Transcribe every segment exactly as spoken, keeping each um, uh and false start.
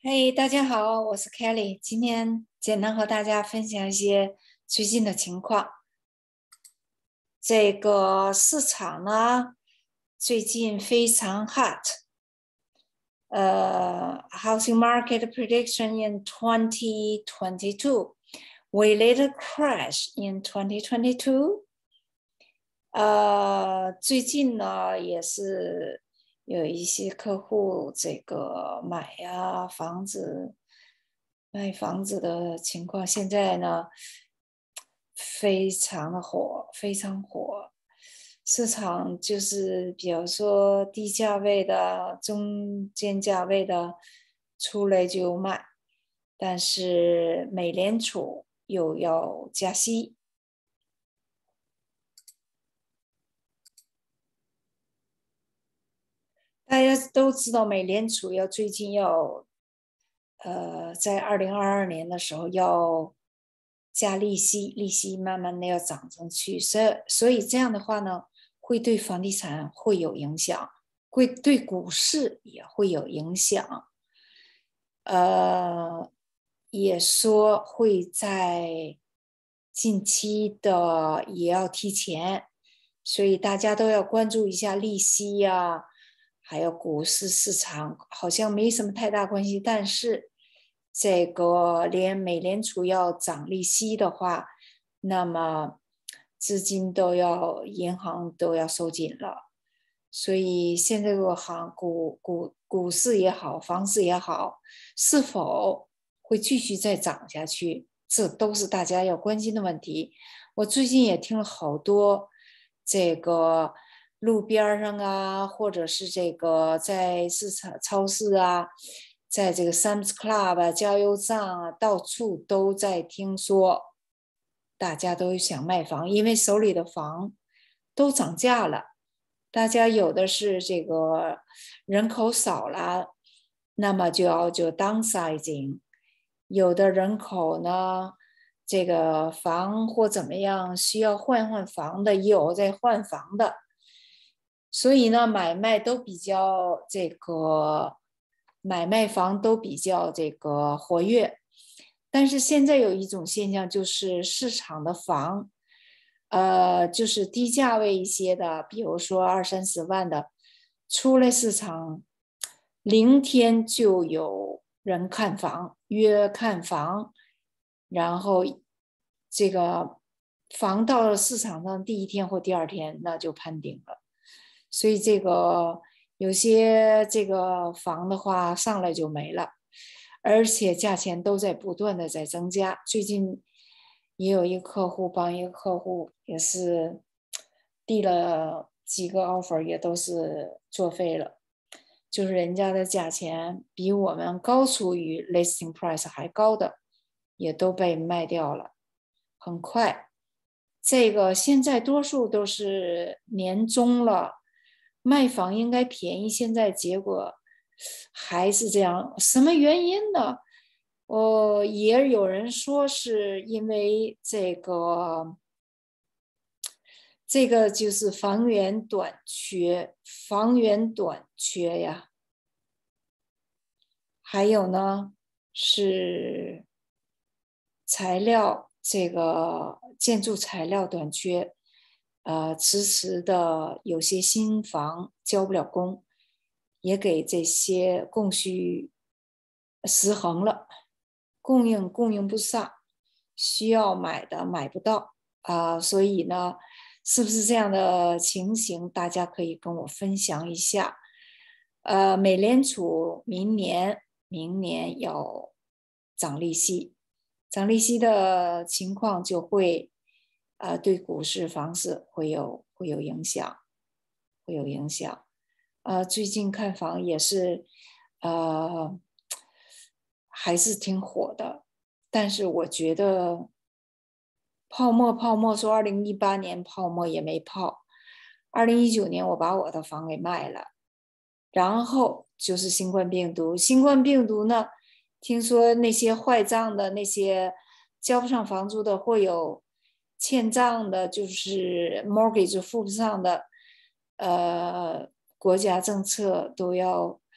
嘿，大家好，我是 Kelly，今天简单和大家分享一些最近的情况。这个市场呢，最近非常 hot。呃，housing market prediction in twenty twenty-two. Will it crash in twenty twenty-two? 呃，最近呢也是有一些客户这个买呀房子、卖房子的情况，现在呢非常的火，非常火。市场就是比如说低价位的、中间价位的出来就卖，但是美联储又要加息。大家都知道，美联储要最近要，呃，在二零二二年的时候要加利息，利息慢慢的要涨上去，所以所以这样的话呢，会对房地产会有影响，会对股市也会有影响。呃，也说会在近期的也要提前，所以大家都要关注一下利息呀、还有股市市场，好像没什么太大关系。但是这个连美联储要涨利息的话，那么资金都要，银行都要收紧了。所以现在这个行股股股市也好，房市也好，是否会继续再涨下去，这都是大家要关心的问题。我最近也听了好多这个路边上啊，或者是这个在市场超市啊，在这个 Sam's Club 啊、加油站啊，到处都在听说，大家都想卖房，因为手里的房都涨价了。大家有的是这个人口少了，那么就要就 downsizing，有的人口呢，这个房或怎么样需要换换房的，也有在换房的，所以呢，买卖都比较这个买卖房都比较这个活跃。但是现在有一种现象，就是市场的房。呃，就是低价位一些的，比如说二三十万的，出来市场，零天就有人看房，约看房，然后这个房到了市场上第一天或第二天，那就攀顶了。所以这个有些这个房的话上来就没了，而且价钱都在不断的在增加。最近也有一个客户帮一个客户也是递了几个 offer， 也都是作废了，就是人家的价钱比我们高出于 listing price 还高的，也都被卖掉了，很快。这个现在多数都是年终了，卖房应该便宜，现在结果还是这样，什么原因呢？哦，也有人说是因为这个，这个就是房源短缺，房源短缺呀。还有呢是材料，这个建筑材料短缺，呃，迟迟的有些新房交不了工，也给这些供需失衡了，供应供应不上，需要买的买不到啊、呃，所以呢，是不是这样的情形？大家可以跟我分享一下。呃，美联储明年明年要涨利息，涨利息的情况就会，呃，对股市、房市会有会有影响，会有影响。呃，最近看房也是，呃，还是挺火的，但是我觉得泡沫泡沫说二零一八年泡沫也没泡，二零一九年我把我的房给卖了。然后就是新冠病毒，新冠病毒呢，听说那些坏账的那些交不上房租的，会有欠账的，就是 mortgage 付不上的，呃，国家政策都要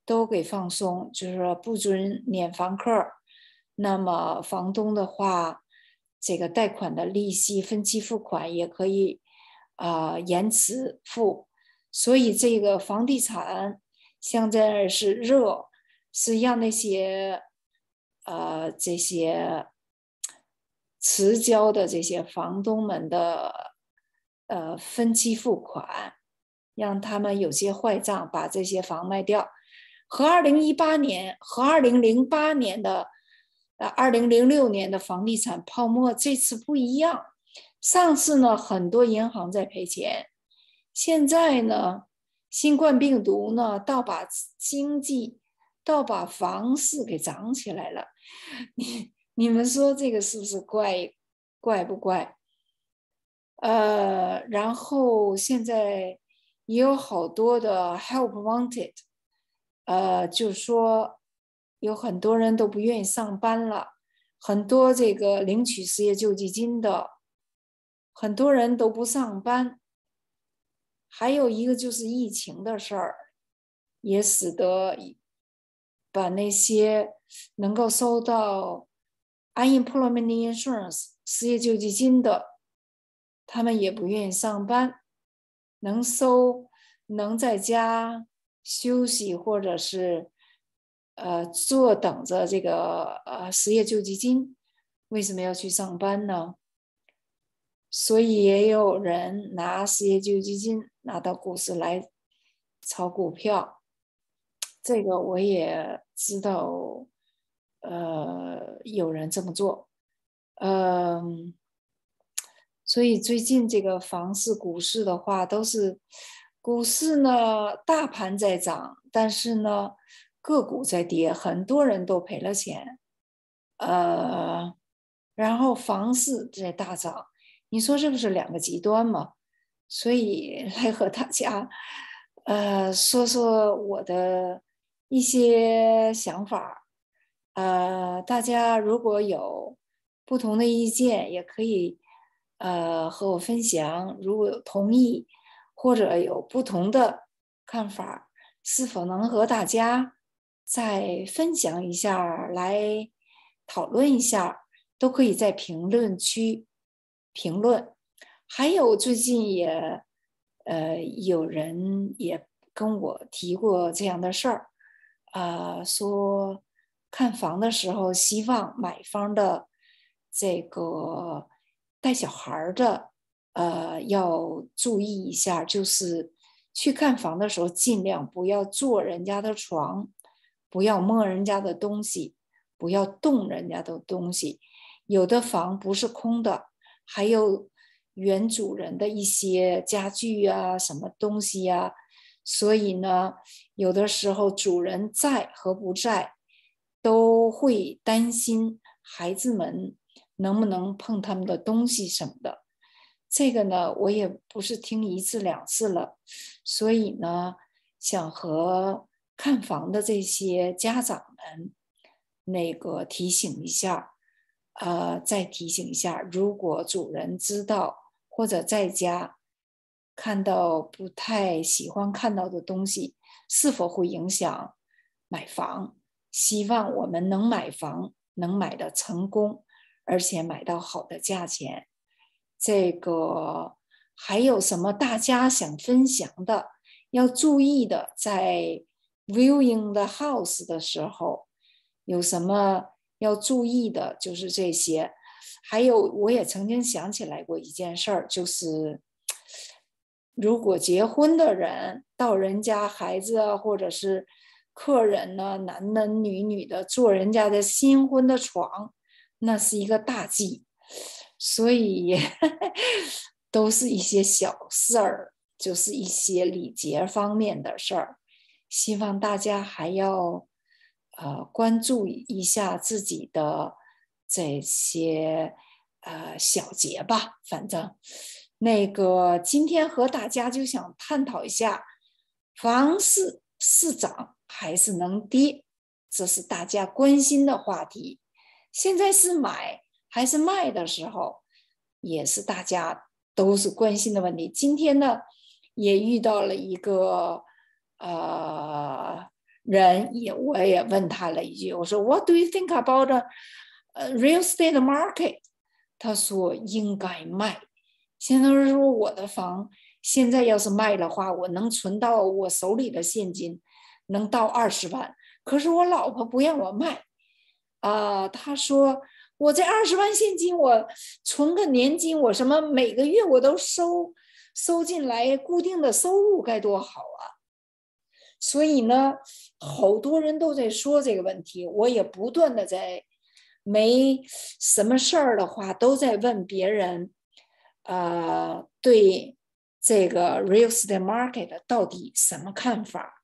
都给放松，就是说不准撵房客。那么房东的话，这个贷款的利息分期付款也可以啊、呃、延迟付。所以这个房地产现在是热，是让那些呃这些迟交的这些房东们的呃分期付款，让他们有些坏账把这些房卖掉。和二零一八年和二零零八年的呃二零零六年的房地产泡沫这次不一样。上次呢，很多银行在赔钱，现在呢，新冠病毒呢，倒把经济，倒把房市给涨起来了。你你们说这个是不是怪怪不怪？呃，然后现在也有好多的 help wanted，呃，就是说有很多人都不愿意上班了，很多这个领取失业救济金的，很多人都不上班。还有一个就是疫情的事儿，也使得把那些能够收到 unemployment insurance 失业救济金的，他们也不愿意上班，能收能在家休息或者是呃坐等着这个呃失业救济金，为什么要去上班呢？所以也有人拿失业救济金拿到股市来炒股票，这个我也知道，呃，有人这么做，嗯，所以最近这个房市、股市的话，都是股市呢，大盘在涨，但是呢，个股在跌，很多人都赔了钱，呃，然后房市在大涨。你说这不是两个极端吗？所以来和大家，呃，说说我的一些想法。呃，大家如果有不同的意见，也可以呃和我分享。如果有同意或者有不同的看法，是否能和大家再分享一下，来讨论一下？都可以在评论区评论。还有最近也呃有人也跟我提过这样的事儿，呃说看房的时候希望买方的这个带小孩的呃要注意一下，就是去看房的时候尽量不要坐人家的床，不要摸人家的东西，不要动人家的东西。有的房不是空的，还有原主人的一些家具啊，什么东西呀、啊，所以呢，有的时候主人在和不在，都会担心孩子们能不能碰他们的东西什么的。这个呢，我也不是听一次两次了，所以呢，想和看房的这些家长们那个提醒一下。呃，再提醒一下，如果主人知道或者在家看到不太喜欢看到的东西，是否会影响买房？希望我们能买房，能买的成功，而且买到好的价钱。这个还有什么大家想分享的，要注意的，在 viewing the house 的时候，有什么要注意的，就是这些。还有，我也曾经想起来过一件事儿，就是如果结婚的人到人家孩子啊，或者是客人呢，男男女女的坐人家的新婚的床，那是一个大忌。所以都是一些小事儿，就是一些礼节方面的事儿。希望大家还要呃关注一下自己的这些呃小节吧。反正那个今天和大家就想探讨一下，房市是涨还是能跌，这是大家关心的话题。现在是买还是卖的时候，也是大家都是关心的问题。今天呢，也遇到了一个呃人也我也问他了一句，我说 What do you think about the real estate market？ 他说应该卖。现在说我的房现在要是卖的话，我能存到我手里的现金能到二十万，可是我老婆不让我卖啊、呃。他说我这二十万现金我存个年金，我什么每个月我都收收进来固定的收入该多好啊。所以呢，好多人都在说这个问题，我也不断的在没什么事儿的话都在问别人，呃，对这个 real estate market 到底什么看法？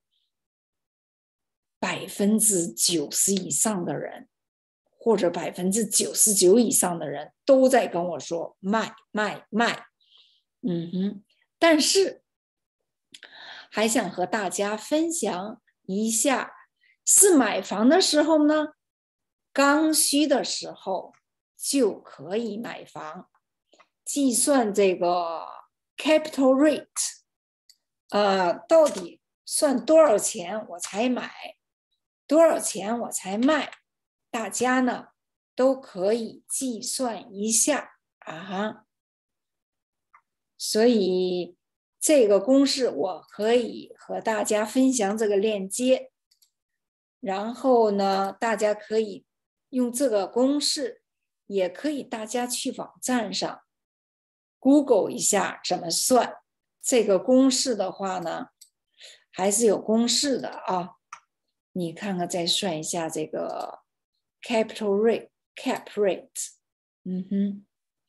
百分之九十以上的人，或者百分之九十九以上的人都在跟我说卖卖卖，嗯哼，但是还想和大家分享一下，是买房的时候呢，刚需的时候就可以买房。计算这个 capital rate， 呃，到底算多少钱我才买，多少钱我才卖，大家呢都可以计算一下啊。所以这个公式我可以和大家分享这个链接，然后呢，大家可以用这个公式，也可以大家去网站上 Google 一下怎么算。这个公式的话呢，还是有公式的啊。你看看，再算一下这个 capital rate cap rate， 嗯哼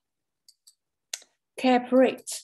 cap rate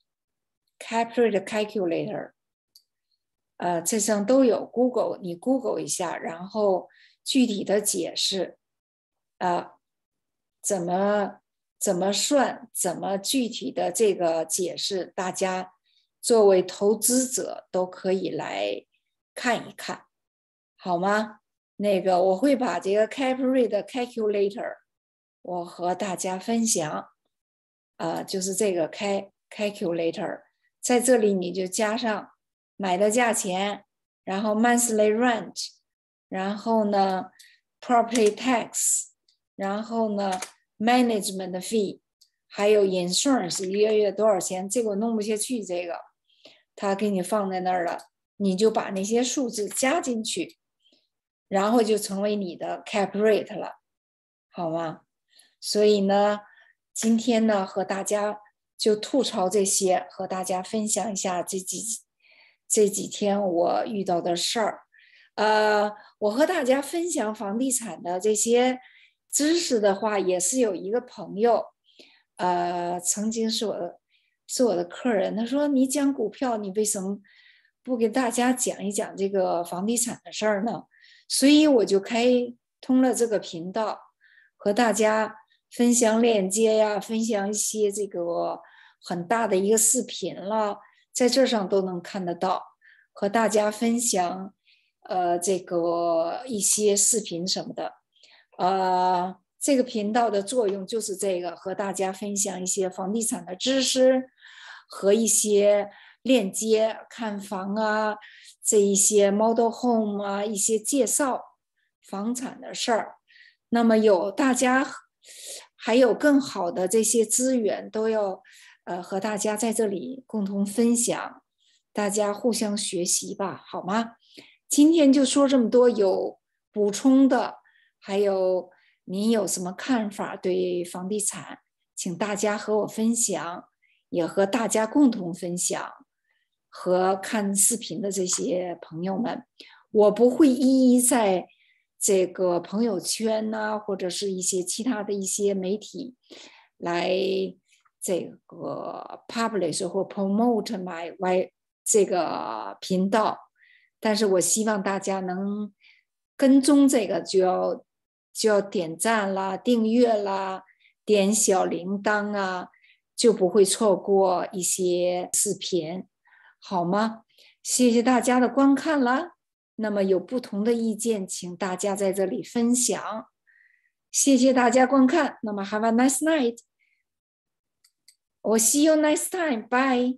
cap rate calculator， 呃，这上都有 Google， 你 Google 一下，然后具体的解释，呃，怎么怎么算，怎么具体的这个解释，大家作为投资者都可以来看一看，好吗？那个我会把这个 cap rate calculator 我和大家分享，呃，就是这个 calculator， 在这里你就加上买的价钱，然后 monthly rent， 然后呢 property tax， 然后呢 management fee， 还有 insurance 一个月多少钱，这个我弄不下去，这个他给你放在那儿了，你就把那些数字加进去，然后就成为你的 cap rate 了，好吗？所以呢，今天呢和大家就吐槽这些，和大家分享一下这几这几天我遇到的事儿。呃，我和大家分享房地产的这些知识的话，也是有一个朋友，呃，曾经是我的是我的客人，他说你讲股票，你为什么不给大家讲一讲这个房地产的事儿呢？所以我就开通了这个频道，和大家分享链接呀，分享一些这个很大的一个视频了，在这上都能看得到，和大家分享呃这个一些视频什么的。呃，这个频道的作用就是这个，和大家分享一些房地产的知识和一些链接，看房啊，这一些 model home 啊，一些介绍房产的事儿。那么有大家还有更好的这些资源都要呃和大家在这里共同分享，大家互相学习吧，好吗？今天就说这么多，有补充的，还有您有什么看法对房地产，请大家和我分享，也和大家共同分享，和看视频的这些朋友们，我不会一一在这个朋友圈呐、啊，或者是一些其他的一些媒体来这个 publish 或 promote my y 这个频道，但是我希望大家能跟踪这个，就要就要点赞啦、订阅啦、点小铃铛啊，就不会错过一些视频，好吗？谢谢大家的观看啦。那么有不同的意见，请大家在这里分享。谢谢大家观看。那么 have a nice night. 我 see you next time. Bye.